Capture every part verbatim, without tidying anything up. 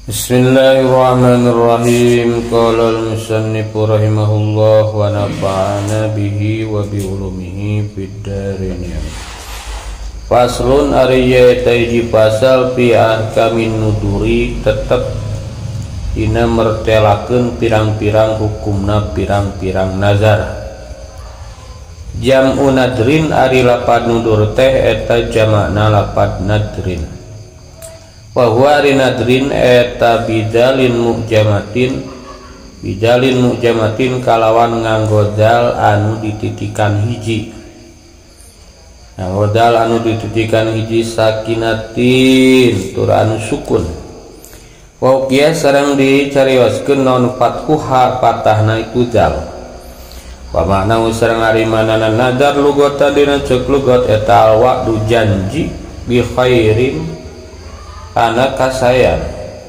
Bismillahirrahmanirrahim. Qala al-musannifu rahimahullah wa nafa'ana bihi wa bi ulumihi fid dharain. Faslun ariya taiji pasal fi ahkamin nuduri tetep dina mertelakeun pirang-pirang hukumna pirang-pirang nazar. Jam'u nadrin ari lapad nudur teh eta jamakna lapad nadrin. Bahwa rinadrin eta bidalin mujamatin bidalin mujamatin kalawan nganggo dal anu dititikan hiji nganggo dal anu dititikan hiji sakinatin tur anu sukun wa uqiyah sareng dicarioskeun naon fathuha patahna itu dal wa makna sareng ari manana nadar lugota dina ceuk lugot eta alwa'du janji bi khairin kana kasayan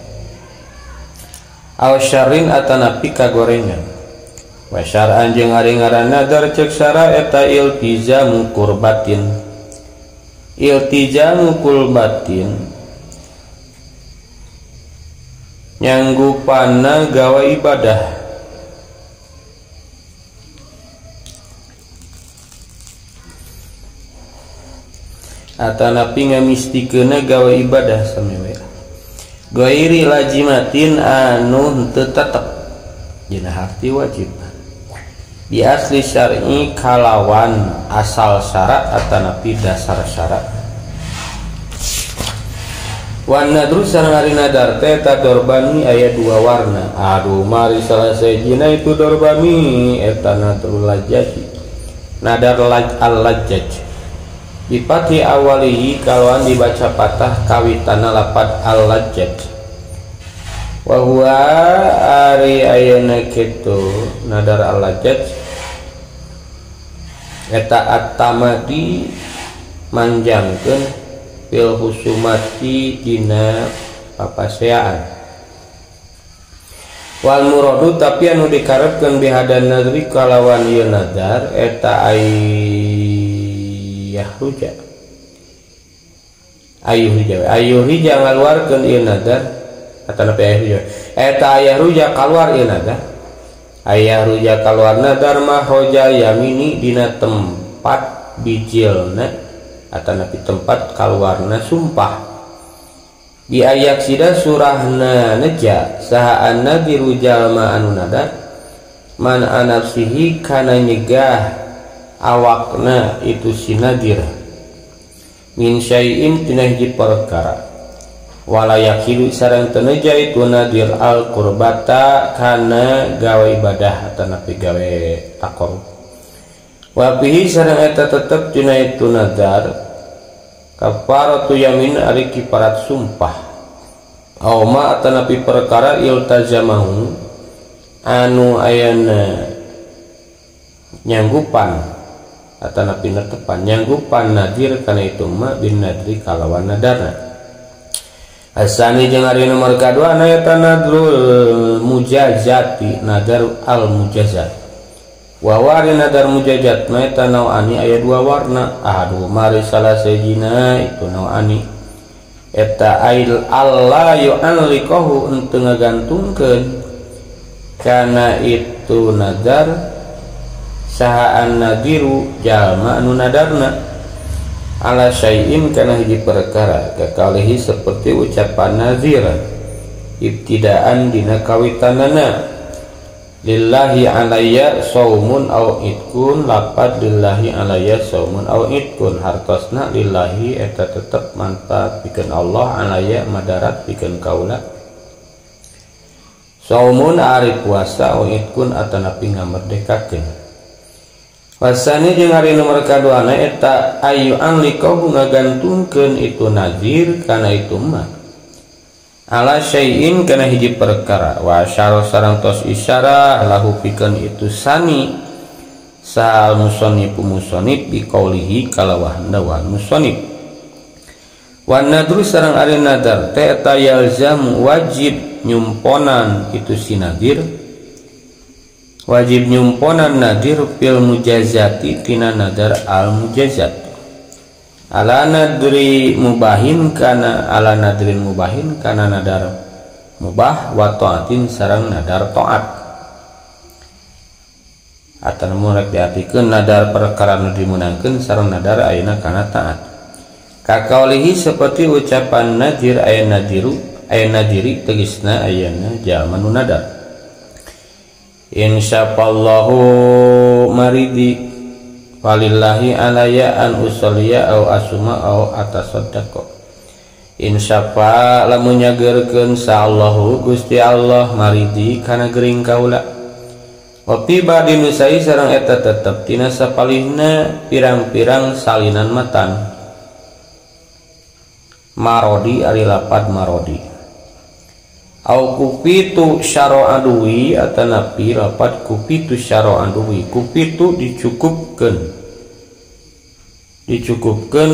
aw syarrin atanapi kagorengan wa syar'an jeung ari ngaran nadar ceuk syara eta iltizamu qurbatin iltizamu qurbatin nyanggupana gawe ibadah atanapi ngamistikeuna gawe ibadah samewe gairi lajimatin anu teu tetep dina harti wajib di asli syar'i kalawan asal syarat atanapi dasar syarat wan nadru sareng ari nadar teh ta dorbani aya dua warna aduh mari salah sejina itu dorbani eta nadrul lajjati nadar laj al lajjaj dipati awalihi kalauan dibaca patah kawitana lapad al-lajjaj wa huwa ari ayeuna kitu nadar al-lajjaj eta at-tamadi manjangkeun fil husumati dina papaseaan wal muradu tapi anu dikarepkeun bihadan nadri kalawan ieu nadar eta ai yahruja ayuhija ayuhija ngaluarkeun ieu nadar atanapi ayuhija eta ayahruja kaluar ieu nadar ayahruja kaluar nadar mahroja yamini dina tempat bijilna atanapi tempat kaluarna sumpah di ayak sida surahna neja saha annadiru jalma anu nadar man anafsihi kana nyegah awakna itu sinadir min syai'in tina hiji perkara wala yakilu sareng teu neja itu nadir al qurbata kana gawe ibadah atanapi gawe taqarrub wa fihi sareng eta tetep tina itu nadar kafaratu yamin ari kifarat sumpah aw ma atanapi perkara iltazamahu anu ayana nyanggupan atanapi netepan nyanggupan nadir kana itu ma bin nadri kalawan nadarna asani jeung ari nomor kadua aya nadrul mujazati nadar al mujazat wa wari nadar mujazat ma eta nauani aya dua warna aduh mari salah sejina itu nauani eta ail Allah yu'alliqahu henteu ngagantungkeun kana itu nadar saha an-nadiru jalma anu nadarna ala syai'in kana hiji perkara kakalihi seperti ucapan nazir ibtidaan dina kawitanana lillahi alayya saumun aw itkun lapad lillahi alayya saumun aw itkun hartosna lillahi eta tetep manfaat pikeun Allah alayya madarat pikeun kaula saumun ari puasa aw itkun atanapi ngamerdekakeun wasani jeung ari nomor kaduana eta ayu anliqahu ngagantungkeun itu nazir kana itu mah ala syai'in kana hiji perkara wa asyara sareng tos isyarah lahu pikeun itu sani sal musannif musannif bi qaulihi kalawah dawa musannif wan nadru sareng ari nadar teh eta yalzam wajib nyumponan itu si nadir wajib nyumponan nadir fil mujazati tina nadar al mujazat ala nadri mubahin kana ala nadrin mubahin kana nadar mubah wa taatin sareng nadar taat. Atau mulai diartikeun nadar perkara nu dimenangkeun sareng nadar ayeuna kana taat. Kakaulihi seperti ucapan nadir aya nadiru aya nadiri tegasna ayeuna jalma nu nadar. Insyaallahu maridi walillahi alaya an usolliya au asuma au atasaddaqo. Insyafa lamun nyageurkeun saallahu Gusti Allah maridi kana geuring kaula. Wapi badi nusai sareng eta tetep tina sapalihna pirang-pirang salinan matan. Marodi ari lapad marodi. Au kupitu syaro adui atanapi lapad kupitu syaro adui. Kupitu dicukupkeun. Dicukupkeun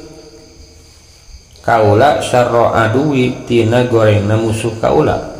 kaula syaro adui tina gorengna musuh kaula.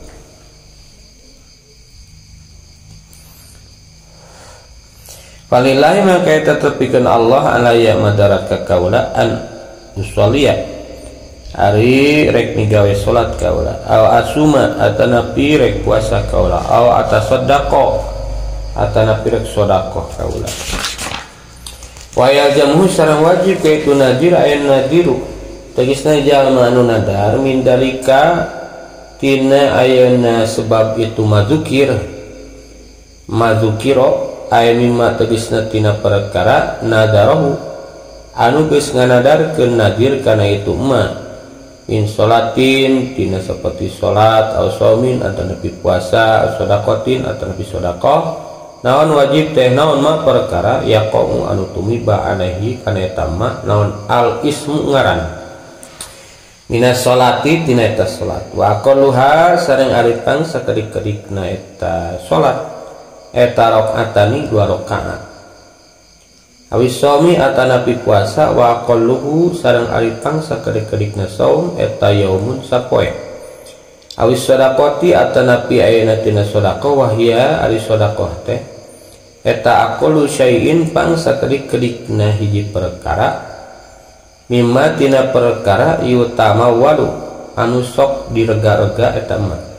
Walillahi maka tetepikeun Allah alaya madarat ka kaula an usolliya ari rek migawe salat kaula aw asuma atanapi rek puasa kaula aw atasaddaqo atanapi rek sedekah kaula. Wa yalzamu sareng wajib kaitu nadir ayen nadiru tegasna jalma anu nadar min dalika tina ayeuna sebab itu madzukir madzukiro aya mimma tegasna tina perkara nadarahu anu geus nganadarkeun nadir kana itu ma min salatin tina saperti salat au saumin atanapi puasa sedaqatin atanapi sedekah naon wajib teh naon ma perkara yaqau anu tumiba alaihi kana eta ma naon al ismu ngaran minas salati tina eta salat wa aqalluha sareng ari tang sakedik-kedikna eta salat eta rakaatani dua rakaat awis shaumi atanapi puasa wa qalluhu sareng ari pang sakedik-kedikna saum eta yaumun sapoe awis sedaqati atanapi ayeuna tina sedekah wahia ari sedekah teh eta aqallu syai'in pang sakedik-kedikna hiji perkara mimma tina perkara yutama walu anu sok direga-rega eta mah.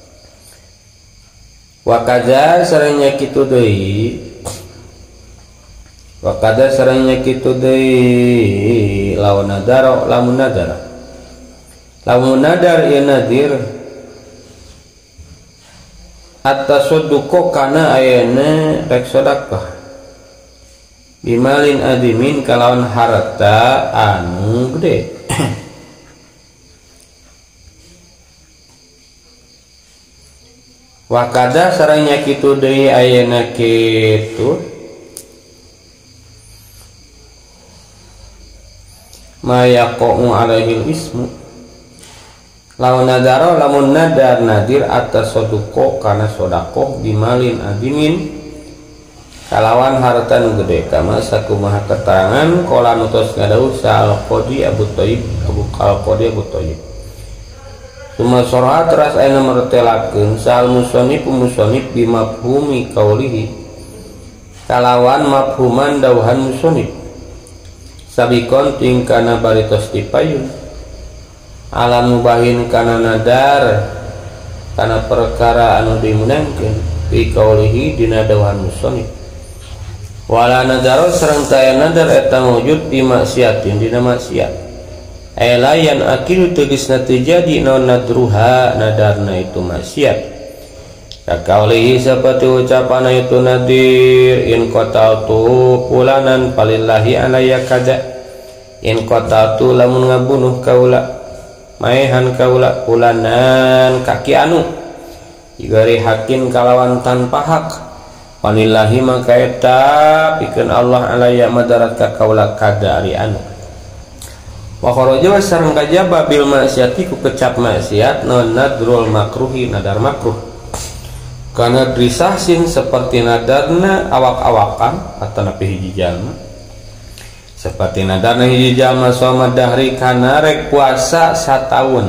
Wakada sarengnya kitu deui wakada sarengnya kitu deui lawan nadar lamun nadar lamun nadar ieu nadir at-tasadduqu kana ayeuna rek sedekah bimalin adimin kalawan harta anu gede. Wakada sarangnya kitu deui ayeuna kitu mayaqau alaihil ismu lawan nadaro lamun nadar nadir atas soduko kana sodako bimalin adimin kalawan harta nu gede kama sakumaha keterangan qala nutos ngadauh sa'al qadi Abu Thayyib Abu Al-Qadi Abu Thayyib Suma soroha teras aina mertelakeun sal musonif musonif bimafhumi kaulihi kalawan mafhuman dauhan musonif sabikon tingkana baritos tipayun alam mubahin kana nadar kana perkara anu dimenangkeun fi kaulihi dina dauhan musonif wala nadaro sareng taya nadar eta wujud di maksiatin dina maksiat Elayan akidu tegasna terjadi non nadruha nadarna itu maksiat. Kakaulihi seperti ucapan itu nadir in qataltu fulanan falillahi alayya kada in qataltu lamun ngabunuh kaula maehan kaula fulanan kaki anu igari hakin kalawan tanpa hak falillahi maka eta pikeun Allah alayya madarat ka kaula kada ari anu wa kharaja sareng kajaba bil maksiati ku kecap maksiat non nadrul makruhi nadar makruh kana drisahsin seperti nadarna awak-awakan atanapi hiji jalma seperti nadarna hiji jalma sama dahri kana rek puasa sataun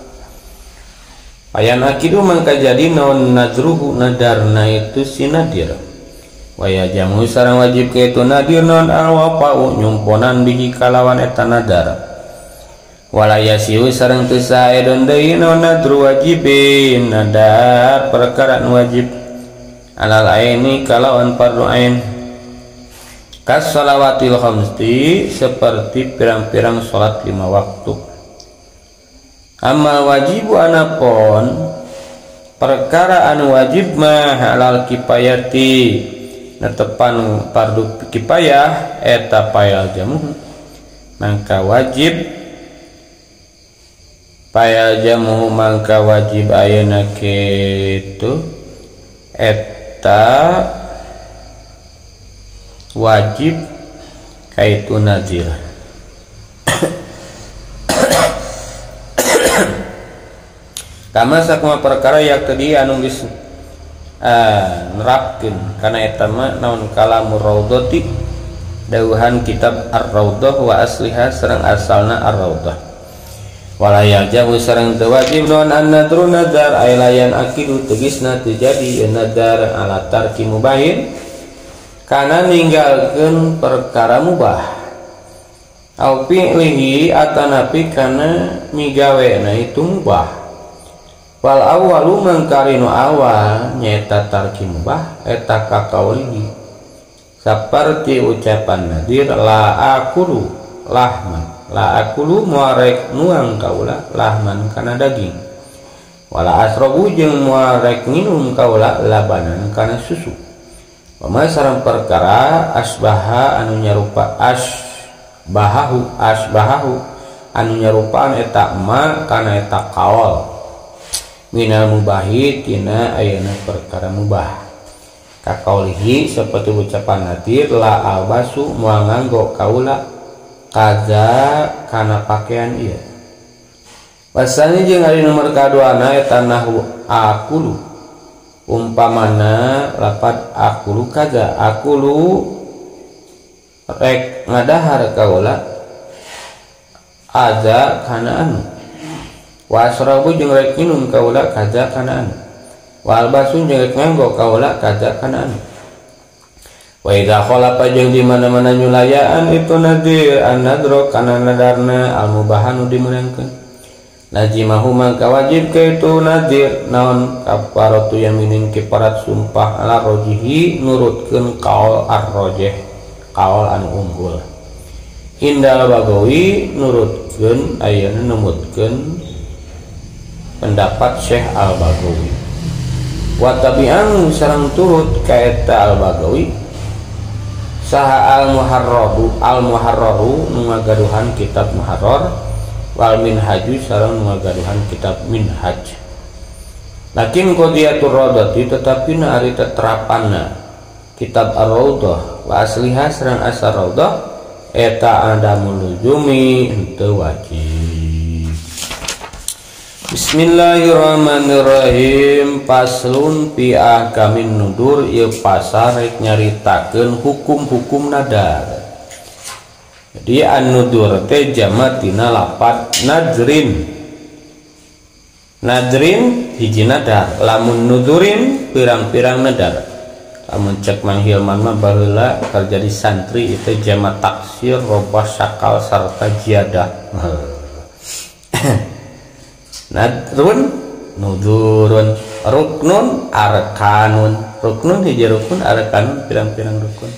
payan akidu mangka jadi non nadruhu nadarna itu sinadir waya jamu sareng wajib ke itu nadir non alwafa'u nyumponan bihi kalawan eta nadar walayasiu sareng teu saedeun deui naon nadru wajibin nadar perkara nu wajib alal aini kalawan fardu ain kas shalawatil khamsi seperti pirang-pirang salat lima waktu. Amal wajibu anapun perkara anu wajib mah halal kifayati netepan fardu kifayah eta payal jamu mangka wajib payal jamu mangka wajib ayeuna kitu eta wajib kaitu nazir. Kama sakuma perkara yang tadi anu geus uh, nerapkeun kana eta mah naon kalamur raudhati dawuhan kitab Ar-Raudhah wa asliha sareng asalna Ar-Raudhah. Wala yajabu sareng teu wajib naon an-nadru nadar ailayan akidu tegasna teu jadi nadar ala tarki mubahin kana ninggalkeun perkara mubah au fi'lihi atanapi kana migawena itu mubah. Wal awwalu mangkarinu awal nyaeta tarki mubah eta kakaulihi saperti ucapan nadir la akulu lahman la akulu muarek nuang kaula lahman kana daging wala asrobu jeung muarek minum kaula labanan kana susu. Pama sareng perkara asbaha anu nyarupa asbahahu asbahahu anu nyarupaan eta ma kana eta kaol minal mubahi tina ayeuna perkara mubah kakaulihi seperti ucapan nadir la albasu moal nganggo kaula kaza kana pakaian ieu. Pasani jeung ari nomor kaduana eta nahwu akulu umpamana lapad akulu kaza akulu rek ngadahar kaula aza kana anu wasrabu jeung rek minum kaula kaza kana anu wal basun jeung rek nganggo kaula kaza kana anu. Wa idza khalafa jeung di mana-mana nyulayaan itu nadir an-nadro kana nadarna al-mubahanu dimenangkeun lazimahu mangka wajib ka itu nadir naon kafaratu yaminin kifarat sumpah ala rojihi nurutkeun qaul ar-rajih qaul anu unggul indal bagawi nurutkeun ayeuna numutkeun pendapat Syekh Al-Bagawi wa tabi'an sareng turut ka eta Al-Bagawi saha al-muharraru al-muharraru nu ngagaduhan kitab muharrar wal minhaju sareng nu ngagaduhan kitab minhaj. Lakin qadiyatur raudhati tetapi na ari teterapanna kitab ar-raudhah wa asliha sareng asar raudhah eta adamul luzumi henteu wajib. Bismillahirrahmanirrahim. Paslun fi ahkamin nudur ieu pasar rek nyaritakeun hukum-hukum nadar. Jadi an-nudur teh jama tina lafaz nadrin. Nadrin hiji nadar, lamun nudurin pirang-pirang nadar. Lamun cek Mang Hilman mah baheula kerja di santri itu jama taksir, robah, sakal sarta jiadah. Nadrun nudurun ruknun arkanun ruknun hiji rukun arkanun pirang-pirang rukun.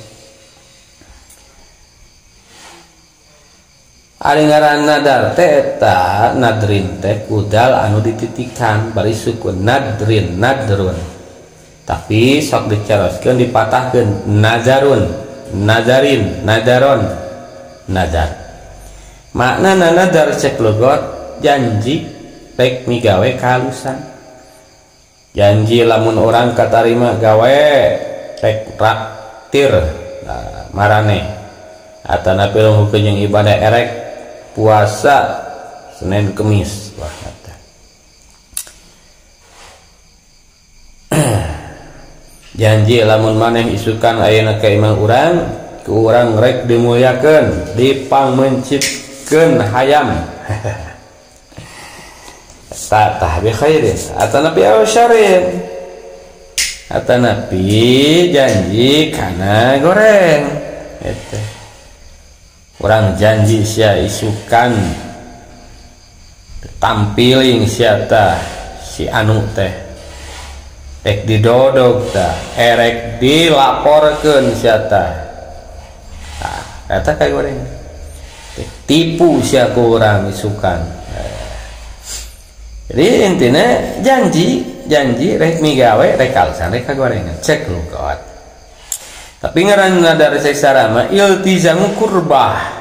Ari ngaran nadar teh eta nadrin teh kudal anu dititikan bari sukun nadrin nadrun tapi sok dicaroskeun dipatahkeun nazarun nazarin nadaron nadar. Makna nadar cek logot janji rek migawe kahalusan janji lamun orang katarima gawe rek traktir nah, marane atana pilung hukum ibadah erek puasa Senin Kemis wah kata janji lamun maneh isukan ayeuna ka imah urang ku urang rek dimuliakeun dipangmencitkeun hayam tah bi khairin atanapi aw syarin atanapi janji kana goreng eta urang janji sia isukan tampiling siata si anu teh rek didodog tah erek dilaporkeun siata tah eta kayak goreng tipu sia ku urang isukan. Jadi intinya janji janji rek migawe rek kalsan rek kagorengan cek lugot. Tapi ngaran nadar seksara mah iltizamu kurbah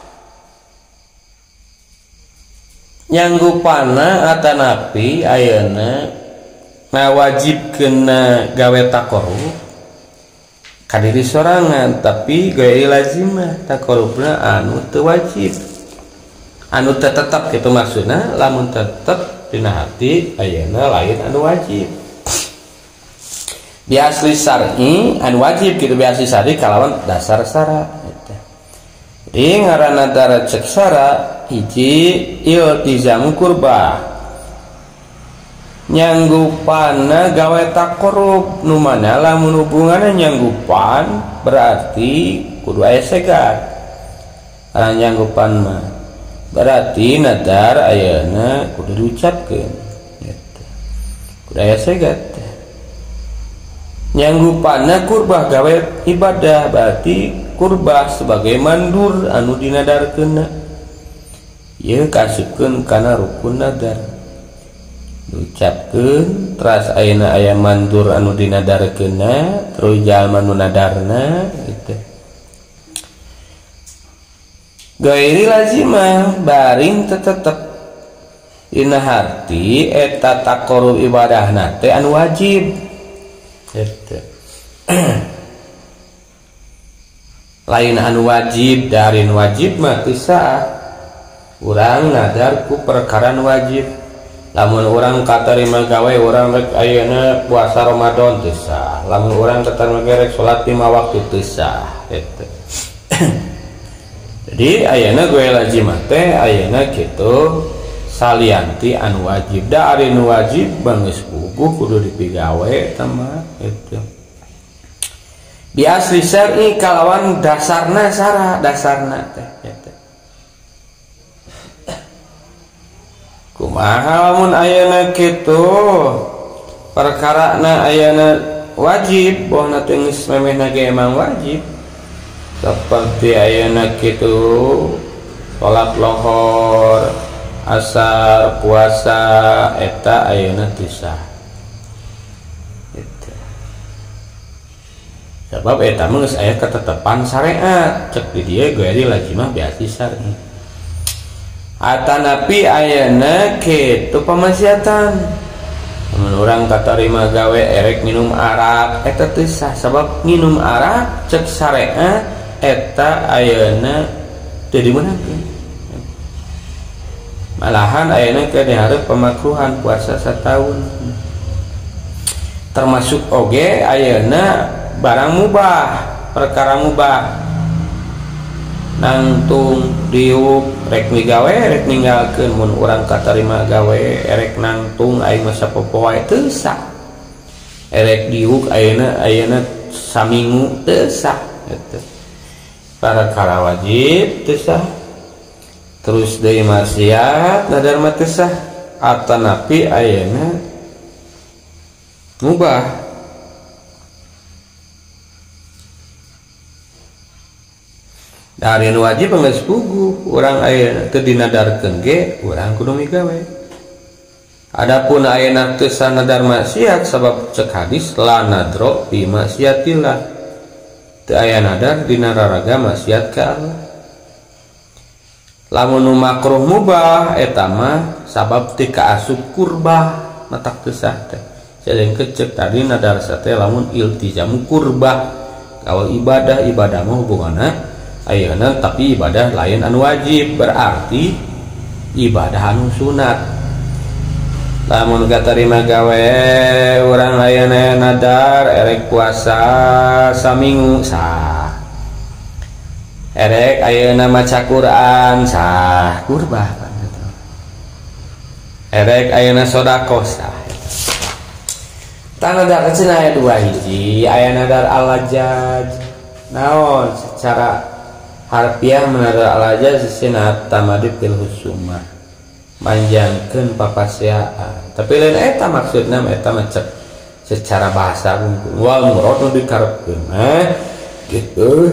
nyanggupana atanapi ayeuna ngawajibkeun gawe takorup ka diri sorangan tapi gawe lazimah takorupna anu teu wajib anu teu tetep kitu maksudna lamun tetep dina hati ayeuna lain anu wajib di asli syar'i anu wajib kitu bi asli syar'i kalawan dasar syarat eta. Jadi ngaranna dara cek syarat hiji iltizamu kurbah nyanggupana gawe takorup nu mana lamun hubunganna nyanggupan berarti kudu aya segat. Ara nyanggupan mah berarti nadar ayeuna kudu diucapkeun gitu. Kudu aya segat. Nyanggupana kurbah gawe ibadah berarti kurbah sebagai mandur anu dinadarkeunna. Ieu kasupkeun kana rukun nadar. Diucapkeun teras ayeuna aya mandur anu dinadarkeunna terus jalma nu nadarna gitu. Gairi lazimah baring tetep dina harti eta taqarrub ibadahna teh anu wajib gitu. Lain anu wajib dari anu wajib mah teu sah. Urang nadar ku perkara wajib. Lamun urang katarima gawe urang rek ayeuna puasa Ramadan teu sah. Lamun urang katarima rek salat lima waktu teu sah gitu. Jadi ayeuna gawe lazimah teh ayeuna kitu salianti anu wajib. Da ari nu wajib geus puguh kudu dipigawe eta mah gitu. Di asli syar'i kalawan dasarna syarat dasarna teh gitu. Kumaha lamun ayeuna kitu perkarana ayeuna wajib bohna teh geus memehna ge emang wajib seperti ayeuna kitu salat lohor asar puasa eta ayeuna teu sah gitu. Sebab eta mah geus aya ketetapan syariat cek di dieu gairi lazimah biasi syar'i. Atanapi ayeuna kitu pamaksiatan. Mun urang katarima gawe erek minum arak eta teu sah sabab minum arak cek syariat eta ayeuna teu dimeunangkeun. Malahan ayeuna ke dihareup pemakruhan puasa sataun. Termasuk oge ayeuna barang mubah, perkara mubah. Nangtung diuk rek migawe rek ninggalkeun mun urang katarima gawe erek nangtung aing masa popoe teu sah. Erek diuk ayeuna ayeuna samingu teu sah gitu. Perkara wajib teu sah. Terus deui maksiat nadar mah teu sah atanapi ayeuna mubah. Dari anu wajib geus puguh urang ayeuna teu dinadarkeun ge urang kudu migawe. Adapun ayeuna teu sanadar maksiat sabab cek hadis la nadro fi maksiatillah. Teu aya nadar dina raraga maksiat ka Allah. Lamun nu makruh mubah eta mah sabab teu kaasup kurbah matak teu sah teh. Jadi kecek tadi nadar sate lamun iltizamu kurbah kalau ibadah ibadah mah hubunganna ayeuna tapi ibadah lain anu wajib berarti ibadah anu sunat. Lamun katarima gawe urang ayeuna nadar erek puasa saminggu sah. Erek ayeuna maca Quran sah kurbah kan gitu. Erek ayeuna sedekah sah. Tah nadar cenah aya dua hiji aya nadar al-lajaj. Naon secara harfiah menadar al-lajaj sinat tamadid fil husumah. manjangkeun papaseaan tapi lain eta maksudna eta macet secara bahasa wal murad nu dikarepkeun eh gitu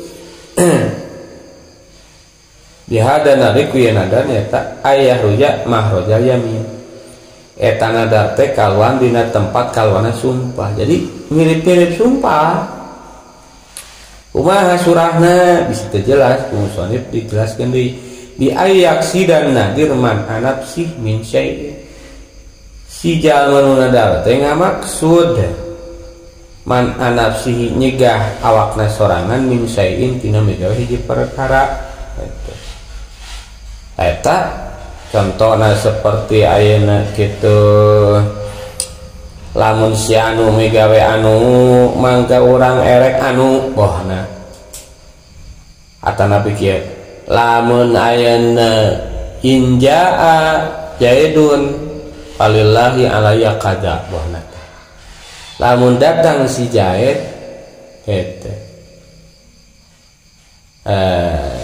bihada nariku ya nadar eta ayah ruja mahrojal yamin eta nadar teh kaluan dina tempat kaluana sumpah jadi mirip-mirip sumpah kumaha surahna bisa terjelas musonif dijelaskeun deui di ayaksi dan nadir man anapsih min syai si jalma nu nadar teh ngamaksud man anapsih nyegah awakna sorangan min syai'in tina migawe hiji perkara eta contohna seperti ayeuna kitu lamun si anu migawe anu mangga urang erek anu bohna atana pikir lamun ayeuna injaa jaidun falillahi alayya qada bohna lamun datang si jaid eta eh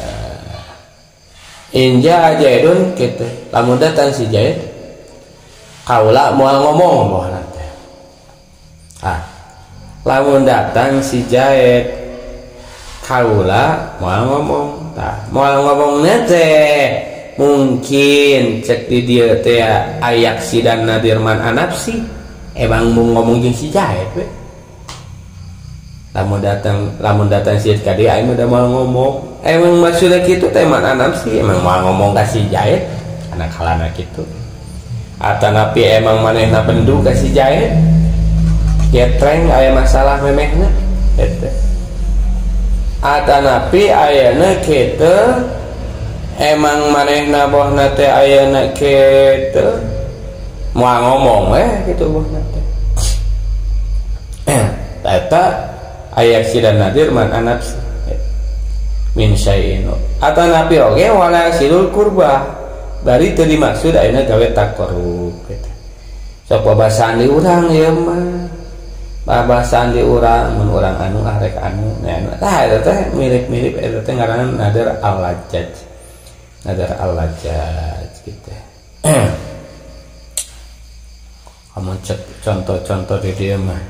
inja jaidun gitu lamun datang si jaid kaula moal ngomong bohna teh ah lamun datang si jaid kaula moal ngomong tah moal ngomongna teh mungkin cek di dieu teh ayak si dan nadirman anapsi emang mau ngomong jeung si jaid we lamun datang lamun datang si ka dieu aing udah mau ngomong emang maksudnya gitu teh man anam sih emang mau ngomong kasih jahit anak halana gitu atanapi emang manehna bendu kasih jahit getreng aya masalah memehna eta atanapi ayana kitu emang manehna bohna teh ayana kitu mau ngomong eh gitu bohna teh eta ayak sidan nadir man anam min syai'in atanapi oge wala silul kurba bari teu dimaksud ayeuna gawe takorub gitu sok babasaan di urang ieu mah babasaan di urang mun urang anu arek anu nah tah eta teh mirip-mirip eta teh ngaranna nadar al-lajjaj nadar al-lajjaj gitu kamu cek contoh-contoh di dieu mah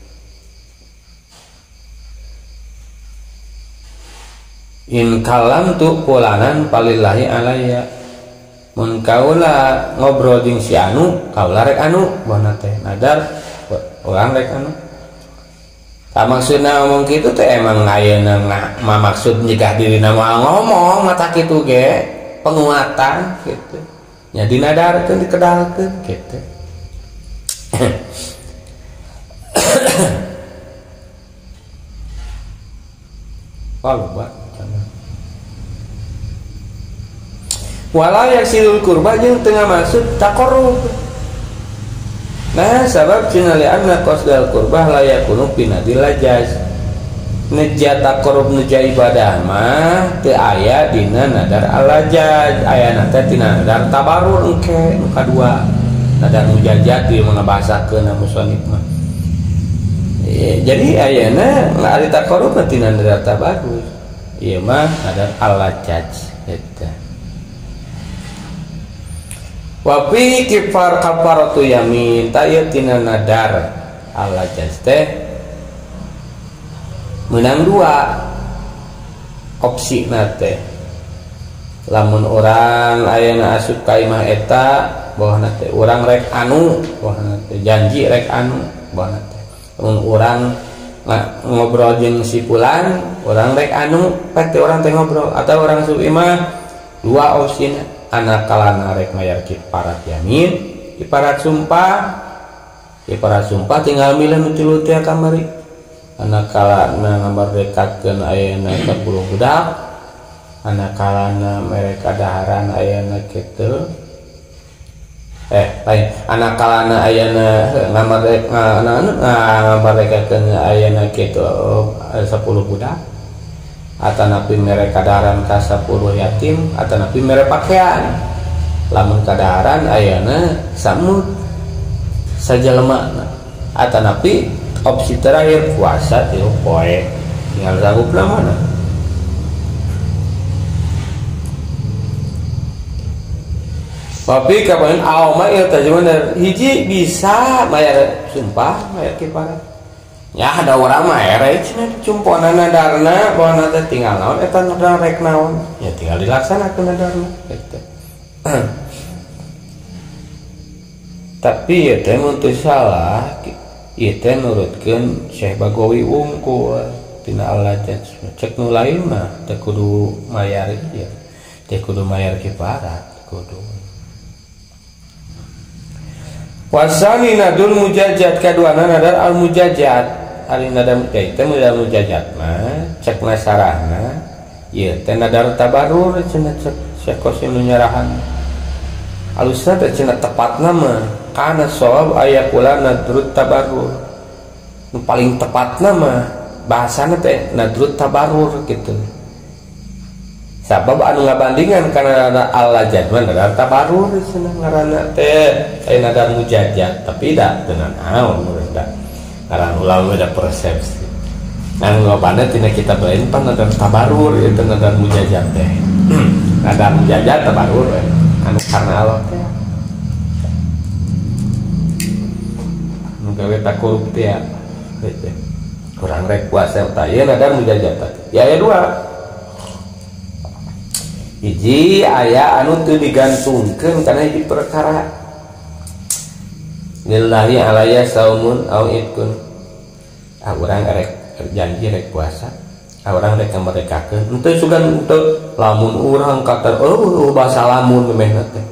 in kalam tu pulanan palillahi alaya mun kaula ngobrol jeung si anu kaula rek anu bohna teh nadar urang rek anu ta maksudna ngomong kitu teh emang ayeuna maksud nyegah dirina moal ngomong mata kitu ge penguatan kitu nya dinadarkeun dikedalkeun kitu walau ba wala yaksilul kurba jeung tengah maksud taqarrub nah sabab cenah li anna qasdal qurbah la yakunu binadil lajaz nejat taqarrub nuja ibadah mah teu aya dina nadar al-lajaz aya teh tina nadar tabarur engke nu kadua nadar mujajat ieu mah ngabasakeun musannif mah e, jadi ayeuna ari taqarrub tina nadar tabarur ieu mah nadar al-lajaz eta wapi kifar kafaratu yamin tayo tina nadar al-lajaz teh menang dua opsi nate lamun orang ayana asup ka imah eta bahwa nate orang rek anu bahwa nate janji rek anu bahwa nate lamun orang ngobrol jeung si fulan orang rek anu pasti orang teh ngobrol atau orang asup imah dua opsina anak kalana rek mayar kifarat yamin kifarat sumpah kifarat sumpah tinggal milih nu tilu teh kamari anak kalana ngamardekakeun ayeuna sepuluh budak anak kalana mereka daharan ayeuna kitu eh lain anak kalana ayeuna ngamardek ngamardekakeun ayeuna kitu sepuluh budak atanapi mere kadaharan ka sepuluh yatim atanapi mere pakaian lamun kadaharan ayeuna samut sajelema atanapi opsi terakhir puasa tilu poe tinggal sagupna mana tapi kapan aw mah ieu teh bener hiji bisa mayar sumpah mayar kifarat ya ada orang mah ere cenah cumponan nadarna bawa teh tinggal naon eta nadar rek naon ya tinggal dilaksanakeun nadarna gitu. Tapi ieu teh mun teu salah ieu teh nurutkeun Syekh Bagawi wungkul tina al-lajaj cek nu lain mah teu kudu mayar ieu teh kudu mayar kifarat kudu. Wasani nadul mujajat kaduana nadar al mujajat ari nadar mujajat teh nadar mujajat mah cek nasarahna ieu teh nadar tabarur cenah cek Syekh Qasim nu nyarahan alusna teh cenah tepatna mah kana shawab aya kula nadrut tabarur nu paling tepatna mah bahasana teh nadrut tabarur gitu. Sabab anu ngabandingan kana al-lajaj mah nadar tabarur cenah ngaranna teh aya nadar mujajat tapi da teu naon urang da ngaran ulama ada persepsi anu ngabanding tina kita lain pan nadar tabarur itu nadar mujajat teh nadar mujajat tabarur anu karna Allah teh nu gawe takorup teh gitu kurang rek puasa tah ieu nadar mujajat ya aya dua hiji aya anu teu digantungkeun kana hiji perkara lillahi alaya saumun au itkun ah urang rek janji rek puasa ah urang rek ngamerdekakeun henteu sugan henteu lamun urang kata oh basa lamun memehna teh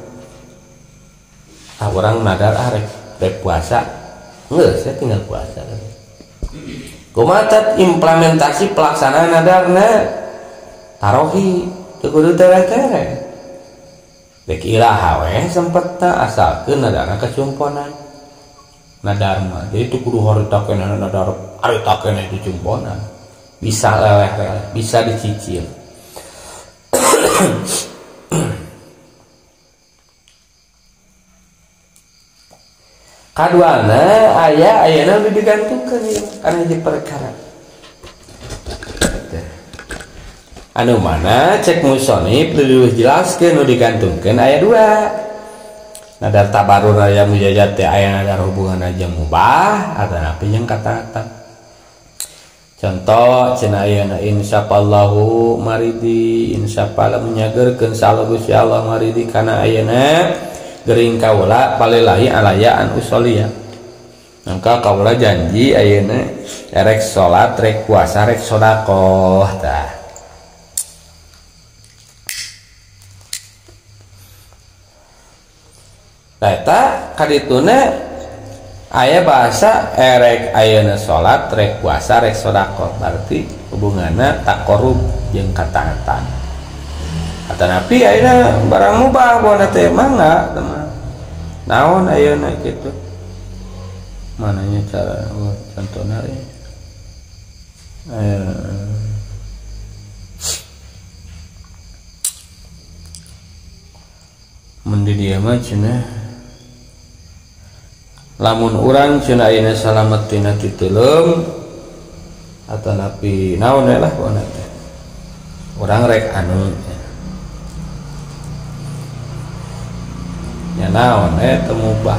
ah urang nadar ah rek rek puasa geus ya tinggal puasa kumaha implementasi pelaksanaan nadarna tarohi teu kudu tere-tere dek ilaha we sempetna asalkeun nadarna kecumponan nadar mah jadi itu kudu harita keneh nadar harita keneh dicumponan bisa leleh-leleh bisa dicicil kaduana aya ayana lebih digantungkeun ieu kana hiji perkara anu mana cek musonif perlu jelaskeun nu digantungkeun aya dua nadar tabarur aya mujajat teh aya nadar hubungan aja mubah atana api yang kata-kata contoh cenah ayeuna insyaallahu maridi insyaallah menyageurkeun sallallahu Gusti Allah maridi kana ayeuna gering kaula palilahi alaya an usoliyah maka kaula janji ayeuna rek salat rek puasa rek sedekah tah eta kadituna aya bahasa erek ayeuna salat rek puasa rek sedekah berarti hubunganna taqarrub jeung kataatan atanapi ayeuna barang mubah bona teh mangga teman naon ayeuna kitu mananya cara oh, contohna aya mun di dieu mah cenah lamun urang cenah ayeuna salamet tina titeulung atanapi naon we lah pokona teh urang rek anu nya naon eh teu mubah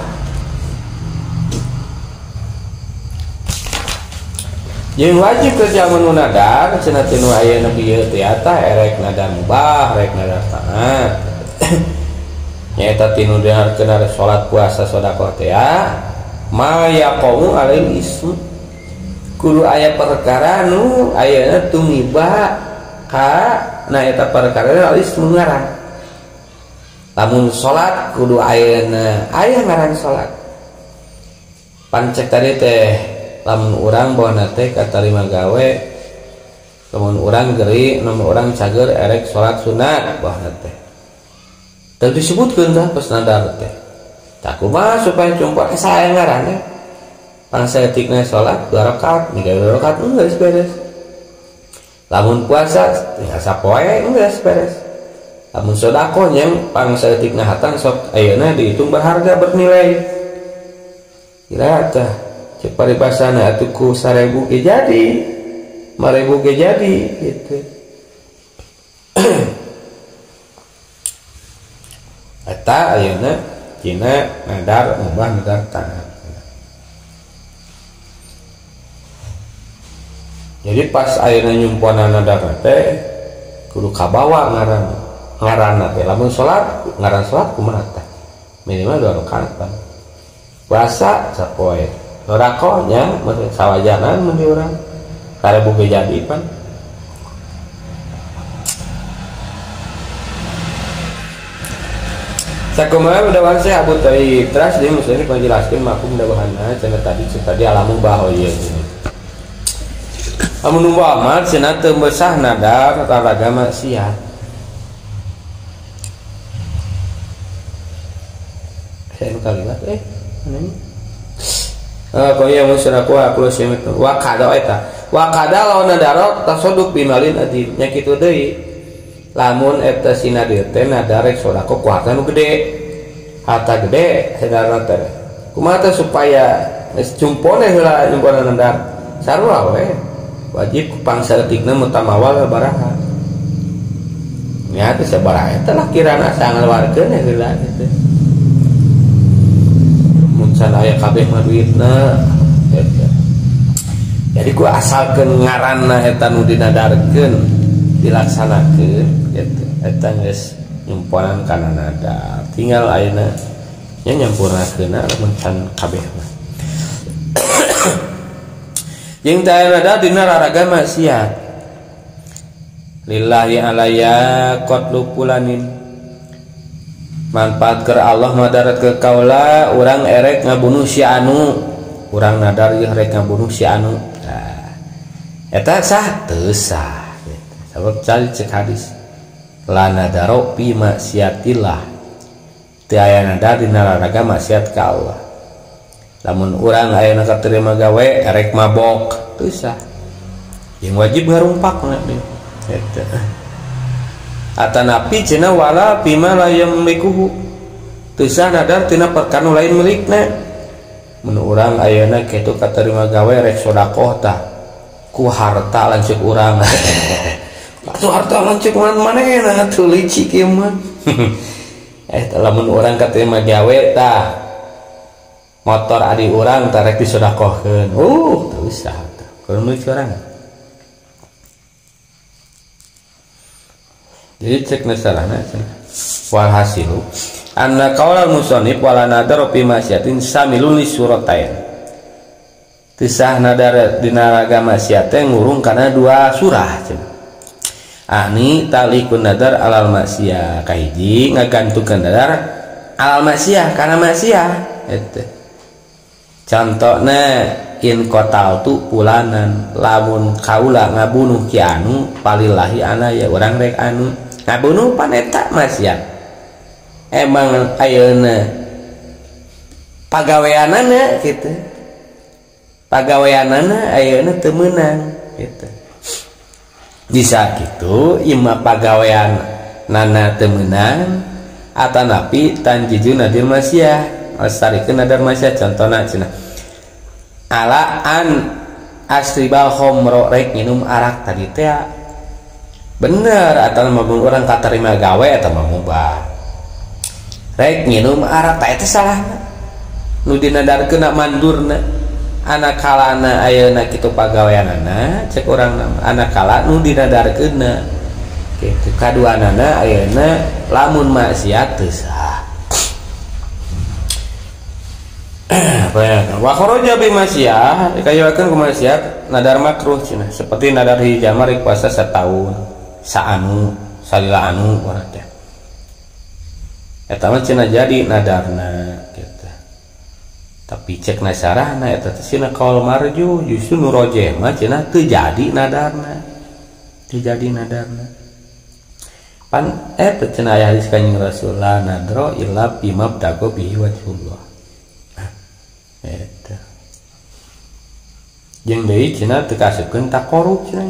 jeung wajib kerja mun nadar cenah tinu ayeuna bieu teh tah erek nadar mubah rek nadar taat nyaeta tinu diharkeun ari salat puasa sedekah teh ma yaqomu alail ism kudu aya perkara nu ayeuna tumiba ka na eta perkara al ism ngaran lamun salat kudu ayeuna aya ngaran salat pancek tadi teh lamun urang bawana teh katarima gawe lamun urang geri lamun urang cager erek salat sunat bawana teh teu disebutkeun tah pas nadar teh tak kumaha supaya cumpah saya ngaran ya pangsaeutikna salat dua rakaat tiga rakaat geus beres lamun puasa tinggal sapoe geus beres lamun sedekah nya pangsaeutikna hatan sok ayeuna dihitung berharga bernilai kira tah cek paribasana atuh ku seribu ge jadi lima ribu ge jadi gitu eta ayeuna cina nadar ubah nadar taat. Jadi pas ayeuna nyumpona nadar teh kudu kabawa ngaran ngaranna teh lamun salat ngaran salat kumaha teh minimal dua rakaat puasa sapoe norakonya sawajanan mun urang kare boga jadi pan. Sakumaha mudah-mudahan saya Abu Thaib terus dia misalnya penjelaskan makum mudah-mudahan cenah tadi tadi alamu bahoye ini. Amun numbu amat cenah teu besah nadar olahraga maksiat. Saya kalimat eh mana ah kau yang musyarakwa aku semit wa kada eta wa kada lawan nadar tasoduk bimalin adi nya kitu deui. Lamun eta sinadir teh nadarek sodako ku harta nu gede harta gede saudara teh kumaha teh supaya geus cumpone heula nyumpona nadar sarua we wajib ku pangsaeutikna mutamawal baraha nya teh sabaraha eta lah kirana sangaluarkeun heula kitu mun can aya kabeh mah duitna eta jadi ku asalkeun ngaranna eta nu dinadarkeun dilaksanakeun gitu eta geus nyumponan kana nadar tinggal ayeuna nya nyampurnakeunna lamun can kabeh mah jeung teh nadar dina raraga maksiat lillahi alaya qatlu pulanin manfaat keur Allah madarat ke kaula urang erek ngabunuh si anu urang nadar ieu rek ngabunuh si anu nah eta sah teu sah sabab cari cek hadis la nadaro fi maksiatillah teu aya nadar dina raraga maksiat ka Allah lamun urang ayeuna katerima gawe erek mabok teu sah yang wajib ngarumpakna eta atanapi cenah wala bima la yamlikuhu teu sah nadar tina perkara lain milikna mun urang ayeuna kitu katerima gawe rek sedekah tah ku harta lanceuk urang atuh harta lanceuk manehna atuh licik ieu mah eh lamun urang katerima gawe tah motor adi urang tah rek disedekahkeun uh teu usah tah kudu milik urang jadi cek nasalahna wal hasilu anna qaulal musannif wala nadar fi masyatin samilun li suratain tisah nadar dina raga maksiat teh ngurung kana dua surah cenah ani talikun nadar alal maksiyah kahiji ngagantungkeun nadar alal maksiyah kana maksiyah eta contohna in qatal tu pulanan lamun kaula ngabunuh ki anu palillahi ana ya urang rek anu ngabunuh pan eta maksiyah emang ayeuna pagaweanana kitu pagaweanana ayeuna teu meunang kitu bisa gitu imah pagawean nana temenang atanapi tanjiju nadir masyah astarikeun nadar masyah contohna cenah ala an asribal khomro rek minum arak tadi teh bener atau mamun urang katarima gawe eta mah mubah rek minum arak teh eta salahna nu dinadarkeun mandurna anak kalana ayeuna kitu pagaweanana cek urang anak kala nu dinadarkeunna kitu kaduanana ayeuna lamun maksiat teu sah apa ya wa kharaja bi maksiat dikayakeun ku maksiat nadar makruh cenah seperti nadar hijamah rek puasa setahun saanu salila anu urang teh eta mah cenah jadi nadarna kitu tapi cek nasarahna eta teh cenah qaul marju justru nu rojeh mah cenah teu jadi nadarna teu jadi nadarna pan eta cenah aya hadis kanjeng Rasulullah nadro illa bimabdago bihi wajhullah eta jeung deui cenah teu kaseukeun taqarrub cenah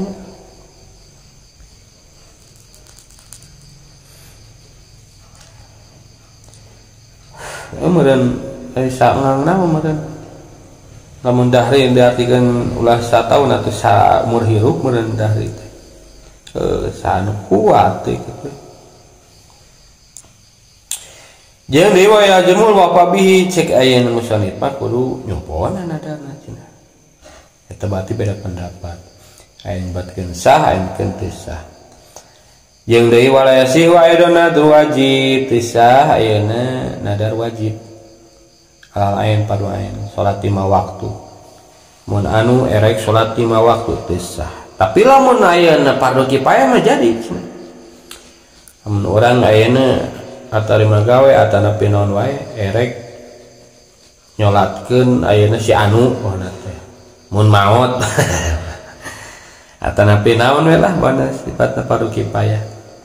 amuran ai saangang naon meureun lamun dahri diartikeun ulah sataun atuh saumur hirup meureun dahri teh eh sanu kuat teh kitu Jeung deui wa jemul wa pabihi cek ayeuna musannif mah kudu nyumpona nadarna cenah. Eta berarti beda pendapat. Ayeuna batkeun sah, ayeuna teu sah. Jeung deui walayasi wa aidona wajib teu sah ayeuna nadar wajib. Alal ain padu ain salat lima waktu. Mun anu erek salat lima waktu teu sah. Tapi lamun ayeuna fardu kifayah mah jadi. Mun urang ayeuna atarima gawe atana pinaon wae erek nyolatkeun ayeuna si anu pohna teh mun maot atana pinaon we lah bana sifatna fardu kifayah.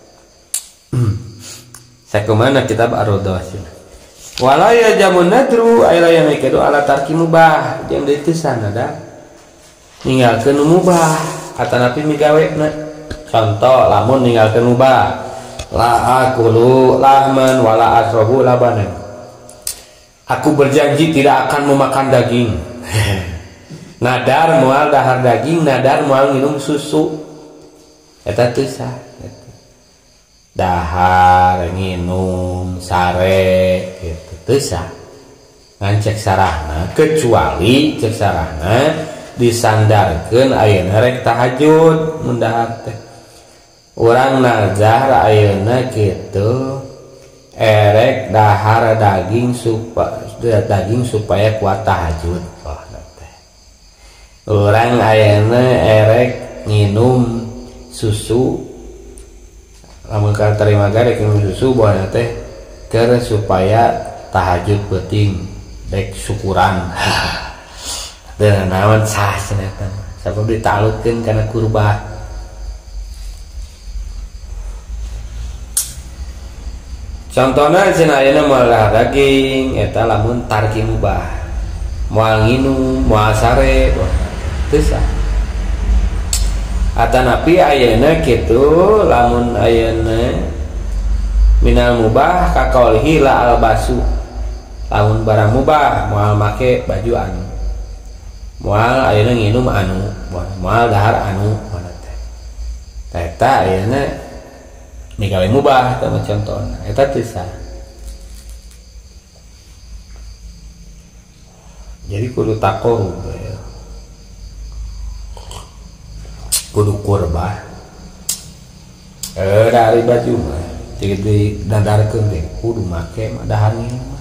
Sakumaha kitab ar-rawdah cenah wala ya jamun nadru aya yang kedo ala tarki mubah jeung deui teu sanada ninggalkeun mubah atana pi migawena. Contoh lamun ninggalkeun mubah la akulu lahman wala asrobu labanan, aku berjanji tidak akan memakan daging. Nadar moal dahar daging, nadar moal minum susu. Eta teu sah. Dahar nginum sare gitu teu sah. Ngan cek sarahna kecuali cek sarahna disandarkeun ayeuna rek tahajud mun dahar teh. Urang nazar ayeuna kitu erek dahar daging supaya daging supaya kuat tahajud. Oh, teh. Urang ayeuna erek nginum susu lamun ka tarima garek nginum susu bae teh keur supaya tahajud penting dek syukuran. Teu naon sah cenah eta mah. Sabab ditalutkeun kana kurbah. Contohna cenah ayeuna moal daging eta lamun tarki mubah. Moal nginum, moal sare, teu sah. Atanapi ayeuna kitu lamun ayeuna minal mubah ka qaulhi la albasu. Lamun barang mubah moal make baju anu. Moal ayeuna nginum anu, moal dahar anu mana teh. Eta ayeuna migawe mubah tama contohna eta teu sah. Jadi kudu taqarrub ya. Kudu qurbah. Eh dari baju mah jadi dandarkeun teh kudu make mah dahar nginum mah.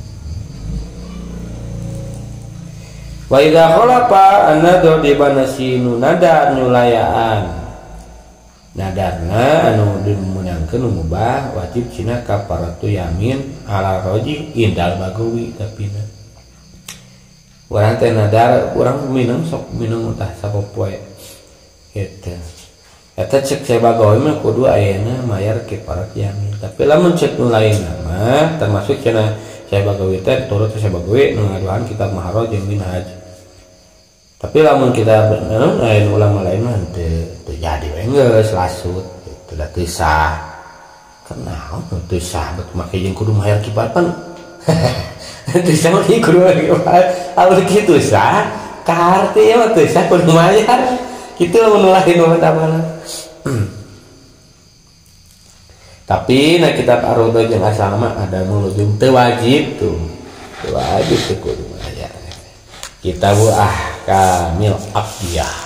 Wa idza khalafa an-nadru di banasinu nadar nyulayaan. Nadarna anu dimenangkeun mubah wajib cina kafaratu yamin ala roji indal bagawi tapina. Urang teh nadar urang minum sok minum tah sapopoe kitu. Eta cek saya bagawi mah kudu ayeuna mayar kafarat yamin. Tapi lamun cek nu lainna mah termasuk cenah saya bagawi teh turut saya bagawi nu ngaduan kitab maharaj jeung minhaj. Tapi lamun kita bener lain ulama lain mah teu jadi we geus lasut teu da teu sah. Kenal teu sah bet make jeung kudu mayar kifaratan. Teu sah mah kudu mayar kitu sah. Ka arti mah teu sah kudu mayar. Kitu lamun lain mah tamana. Tapi na kitab ar-rawdah jeung asal mah ada mulujum teu wajib tuh. Teu wajib teu kudu mayar. Kitab ahkamil aqdiyah